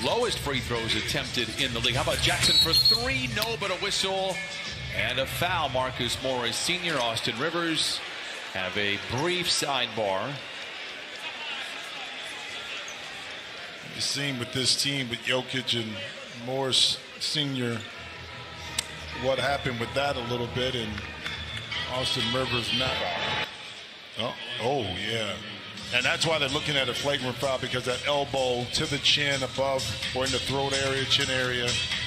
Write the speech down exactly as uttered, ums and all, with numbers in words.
lowest free throws attempted in the league. How about Jackson for three? No, but a whistle and a foul. Marcus Morris Senior, Austin Rivers have a brief sidebar. You've seen with this team with Jokic and Morris Senior what happened with that a little bit, and Austin Rivers now. Oh, oh yeah. And that's why they're looking at a flagrant foul, because that elbow to the chin above or in the throat area, chin area.